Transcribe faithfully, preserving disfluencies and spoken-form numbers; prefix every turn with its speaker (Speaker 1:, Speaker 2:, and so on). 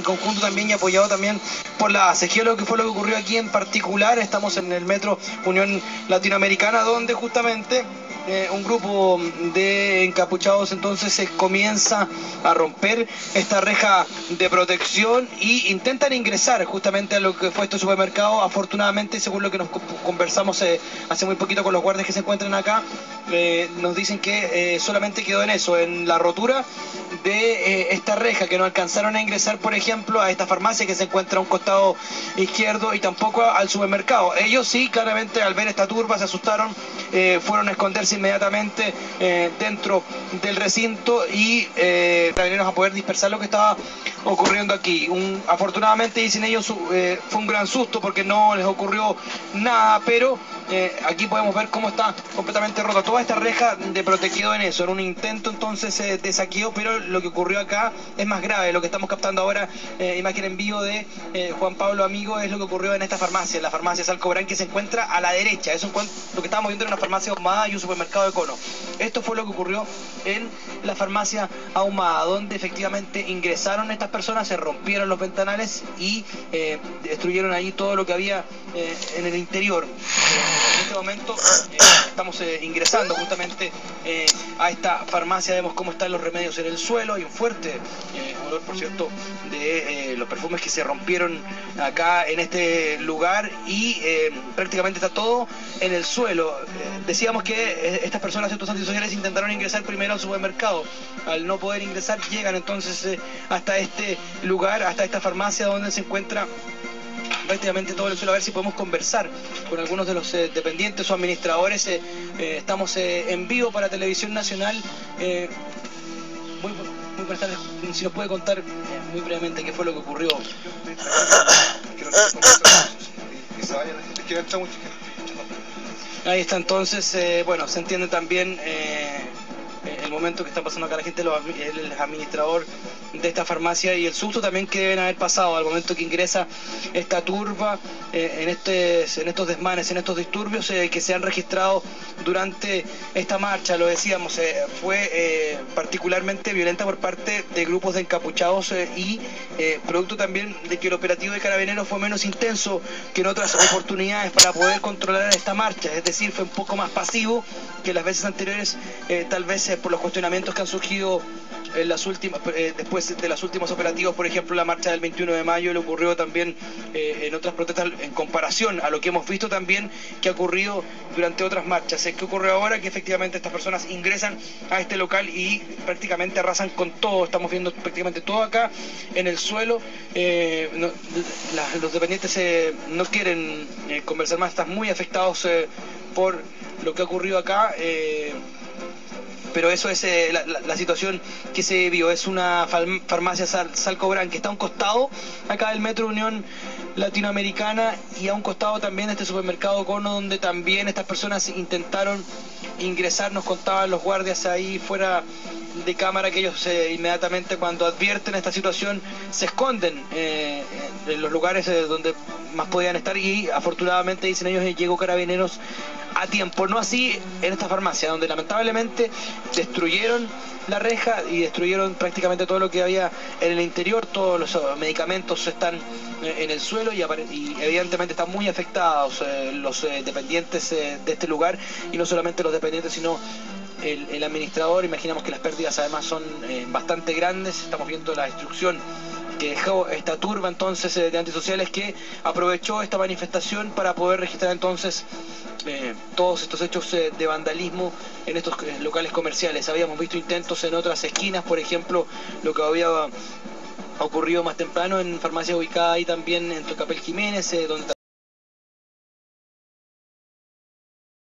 Speaker 1: en conjunto también y apoyado también por la A C E. ¿Qué es lo que fue lo que ocurrió aquí en particular? Estamos en el Metro Unión Latinoamericana, donde justamente eh, un grupo de encapuchados entonces se comienza a romper esta reja de protección y intentan ingresar justamente a lo que fue este supermercado. Afortunadamente, según lo que nos conversamos eh, hace muy poquito con los guardias que se encuentran acá, eh, nos dicen que eh, solamente quedó en eso, en la rotura de eh, esta reja, que no alcanzaron a ingresar, por ejemplo, a esta farmacia que se encuentra a un costado izquierdo y tampoco al supermercado. Ellos sí, claramente, al ver esta turba se asustaron, eh, fueron a esconderse inmediatamente eh, dentro del recinto y eh, vinieron a poder dispersar lo que estaba ocurriendo aquí. Un, afortunadamente, dicen ellos, eh, fue un gran susto porque no les ocurrió nada, pero eh, aquí podemos ver cómo está completamente rota toda esta reja de protección en eso, en un intento entonces eh, de saqueo, pero lo que ocurrió acá es más grave. Lo que estamos captando ahora, eh, imagen en vivo de eh, Juan Pablo Amigo, es lo que ocurrió en esta farmacia, en la farmacia Salcobrán, que se encuentra a la derecha. Eso, lo que estábamos viendo era una farmacia ahumada y un supermercado de cono. Esto fue lo que ocurrió en la farmacia ahumada, donde efectivamente ingresaron estas personas, se rompieron los ventanales y eh, destruyeron ahí todo lo que había eh, en el interior. Eh, en este momento eh, estamos eh, ingresando justamente eh, a esta farmacia. Vemos cómo están los remedios en el suelo. Hay un fuerte eh, olor, por cierto, de eh, los perfumes que se rompieron acá en este lugar y eh, prácticamente está todo en el suelo. Eh, decíamos que eh, estas personas, estos antisociales, intentaron ingresar primero al supermercado. Al no poder ingresar, llegan entonces eh, hasta este lugar, hasta esta farmacia donde se encuentra prácticamente todo el suelo. A ver si podemos conversar con algunos de los eh, dependientes o administradores. Eh, eh, estamos eh, en vivo para Televisión Nacional. Eh, muy, muy buenas tardes. Si nos puede contar eh, muy brevemente qué fue lo que ocurrió. Ahí está entonces, eh, bueno, se entiende también eh, el momento que está pasando acá la gente, los, el administrador de esta farmacia y el susto también que deben haber pasado al momento que ingresa esta turba eh, en, este, en estos desmanes, en estos disturbios eh, que se han registrado durante esta marcha. Lo decíamos, eh, fue eh, particularmente violenta por parte de grupos de encapuchados eh, y eh, producto también de que el operativo de Carabineros fue menos intenso que en otras oportunidades para poder controlar esta marcha, es decir, fue un poco más pasivo que las veces anteriores, eh, tal vez eh, por los cuestionamientos que han surgido en las últimas, eh, después de los últimos operativos. Por ejemplo, la marcha del veintiuno de mayo le ocurrió también eh, en otras protestas en comparación a lo que hemos visto también que ha ocurrido durante otras marchas. ¿Qué ocurrió ahora? Que efectivamente estas personas ingresan a este local y prácticamente arrasan con todo. Estamos viendo prácticamente todo acá en el suelo. Eh, no, la, los dependientes eh, no quieren eh, conversar más, están muy afectados eh, por lo que ha ocurrido acá. Eh, Pero eso es eh, la, la, la situación que se vio. Es una farmacia Sal, Salcobrán que está a un costado acá del Metro Unión Latinoamericana y a un costado también de este supermercado Cono, donde también estas personas intentaron ingresar. Nos contaban los guardias ahí fuera de cámara que ellos eh, inmediatamente, cuando advierten esta situación, se esconden eh, en los lugares eh, donde más podían estar y afortunadamente, dicen ellos, llegó Carabineros a tiempo. No así en esta farmacia, donde lamentablemente destruyeron la reja y destruyeron prácticamente todo lo que había en el interior. Todos los medicamentos están en el suelo y, y evidentemente están muy afectados eh, los eh, dependientes eh, de este lugar, y no solamente los dependientes, sino el, el administrador. Imaginamos que las pérdidas además son eh, bastante grandes. Estamos viendo la destrucción que dejó esta turba entonces eh, de antisociales, que aprovechó esta manifestación para poder registrar entonces eh, todos estos hechos eh, de vandalismo en estos eh, locales comerciales. Habíamos visto intentos en otras esquinas, por ejemplo, lo que había ocurrido más temprano en farmacia ubicada ahí también en Tucapel Jiménez, eh, donde